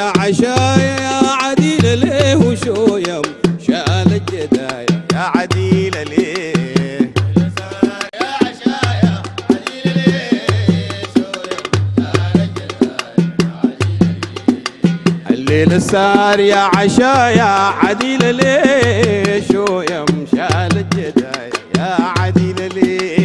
يا عشايا يا عديل ليه وشويم شال الجدايا يا عديل ليه يا عشايا عديل ليه شويم شال الجدايا الليل صار يا عشايا عديل ليه شويم شال الجدايا يا عديل ليه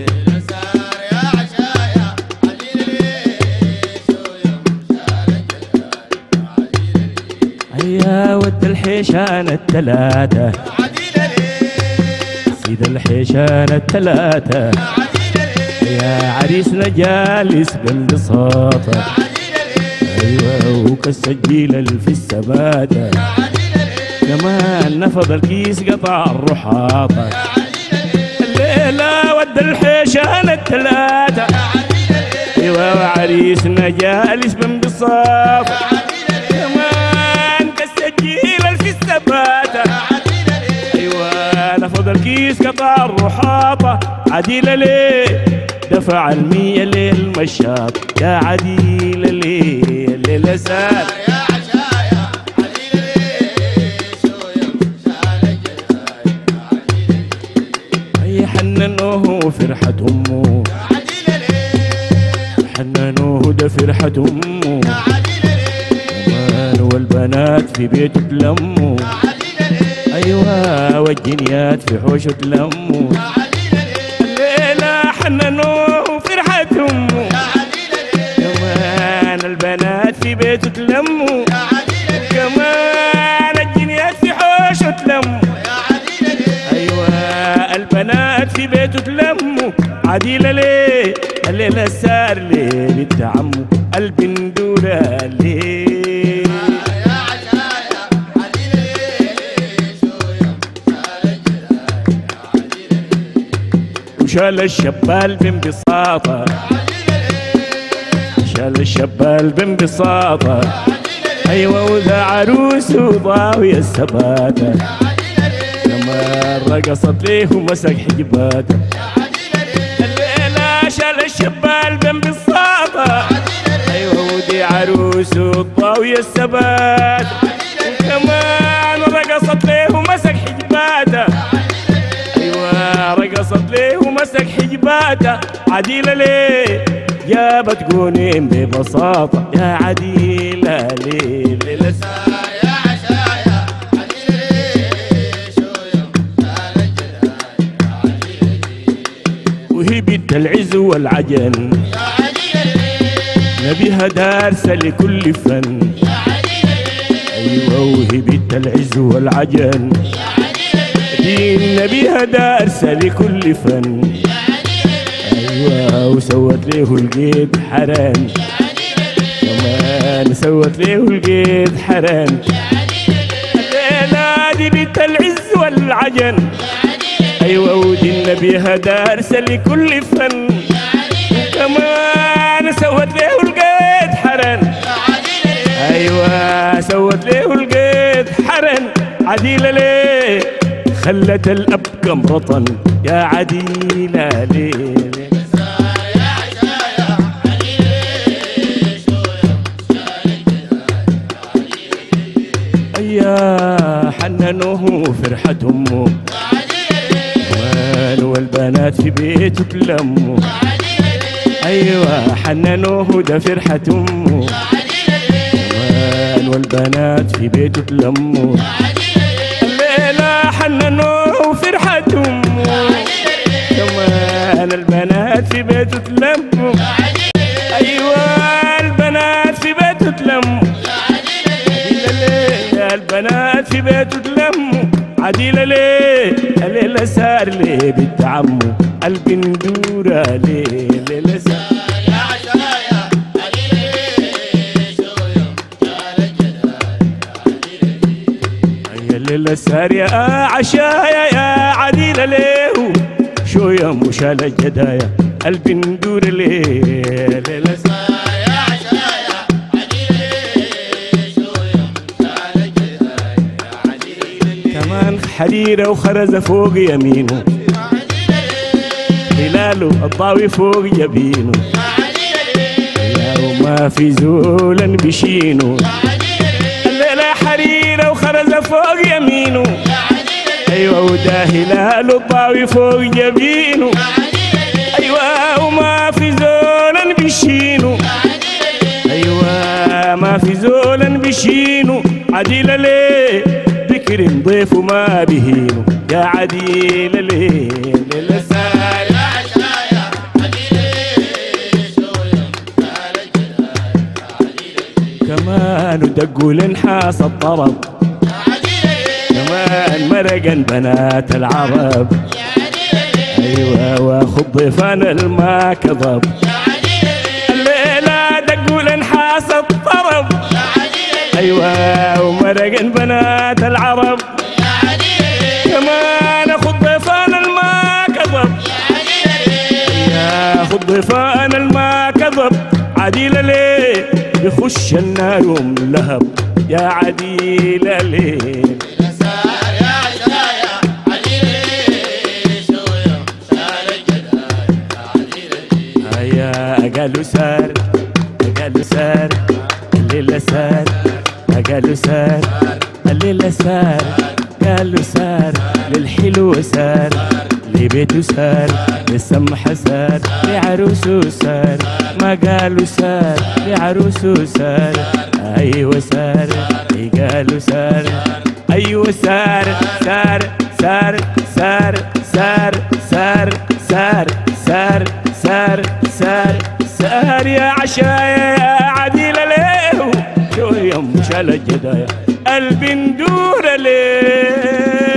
يا ود الحيشان الثلاثة عديلة ليه سيد الحيشان الثلاثة عديلة ليه يا عريسنا جالس بالبساطة عديلة ليه أيوة وكالسجيل في السباتة عديلة ليه كمان نفض الكيس قطع الرحاطة عديلة ليه الليلة ود الحيشان الثلاثة عديلة ليه أيوة وعريسنا جالس بالبساطة ايوه نفض الكيس قطع الرحاطة عديلة ليه دفع 100 للمشاط يا عديلة ليه الليلة سال يا عشايا عديلة ليه شويم شال الجدايا عديلة ليه اي حننوه فرحة امه عديلة ليه حننوه ده فرحة امه عديلة ليه كمان والبنات في بيته تلموا عديلة ليه ايوه والجنيات في حوشه تلموا عديلة ليه الليلة حننوه فرحة امه عديلة ليه كمان البنات في بيته تلموا عديلة ليه كمان الجنيات في حوشه تلموا عديلة ليه ايوه البنات في بيته تلموا عديلة ليه الليلة سار ليه بنت عمه البندورة ليه يا عشايا عديلة ليه شويم شال الجدايا عديلة ليه وشال الشبال بانبساطة شال الشبال بانبساطة ايوه وذا عروس وضاوي السباتة كمان رقصت ليه ومسك حجباته الليلة شال الشبال بانبساطة ايوه ودي عروس وضاوي السبات وكمان رقصت ليه ومسك حجباته ايوه رقصت ليه ومسك حجباته عديلة ليه جابت قونين ببساطة يا عديلة ليه الليلة يا عشايا عديلة ليه شويم شال الجدايا عديلة ليه وهي بنت العز والعجن يا عديلة ليه نبيها دارسة لكل فن يا عديلة ليه ايوه وهي بنت العز والعجن يا عديلة ليه دين نبيها دارسة لكل فن يا عديلة ليه ايوه وسوت له القيد حرام يا عديلة ليه كمان سوت له القيد حرام يا عديلة ليه الليلة دي بنت العز والعجن ايوه ودي نبيها دارسة لكل فن كمان سوت له القيد حرام ايوه سوت له القيد حرن عديلة ليه خلت الاب قمرطا يا عديلة ليه يا عشايا عديلة ليه شويم شال الجدايا عديلة ليه يا حننوه فرحة امه كمان والبنات في بيته تلموا ايوه حننوه ده فرحة امه كمان والبنات في بيته تلموا الليلة حننوه فرحة امه كمان البنات في بيته تلموا ايوه البنات في بيته تلموا عديلة ليه البنات في بيته تلموا عديلة ليه الليلة سار ليه بنت عمه البندورة ليه الليلة سار يا عشايا عديلة ليه شويم شال الجدايا عديلة ليه يا الليلة سار يا عشايا يا عديلة ليه شو يا مشال الجدايا البندورة ليه الليلة سار يا عشايا عديلة ليه شويم شال الجدايا عديلة ليه كمان حريرة وخرزة فوق يمينه هلاله الضاوي فوق جبينه يا وما في زولا بشينه الفوز فوق يمينه ايوه وده هلال الضاوي فوق جبينه ايوه وما في زولا بشينه ايوه ما في زولا بشينه عديل ليه بكرم ضيفه ما بهينه يا عديل ليه للسار كمان ودقوا لنحاس الطرب كمان مرقن بنات العرب ايوه واخذ ضيفان الما كذب الليله دقوا لنحاس الطرب ايوه ومرقن بنات العرب كمان اخذ ضيفان الما كذب ياخذ ضيفان الما كذب عديل ليه يخش النار من لهب يا عديل ليه قالوا سار قالوا سار الليلة سار قالوا سار الليلة سار قالوا سار للحلو سار لبيته سار للسمحة سار لعروسه سار ما قالوا سار لعروسه سار أيوة سار قالوا سار أيوة سار سار سار سار سار سار سار سار سار سار سار يا عشايا يا عديل ليه شو يوم شال الجدايا قلبي ندور ليه